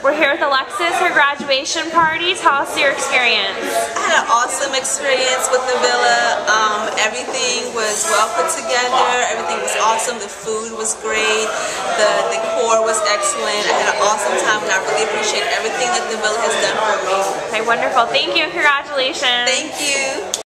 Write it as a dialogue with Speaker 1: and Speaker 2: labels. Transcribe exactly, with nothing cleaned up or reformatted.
Speaker 1: We're here with Alexis, her graduation party. Tell us your experience.
Speaker 2: I had an awesome experience with the villa. Um, everything was well put together. Everything was awesome. The food was great. The decor was excellent. I had an awesome time, and I really appreciate everything that the villa has done for me.
Speaker 1: Okay, wonderful. Thank you. Congratulations.
Speaker 2: Thank you.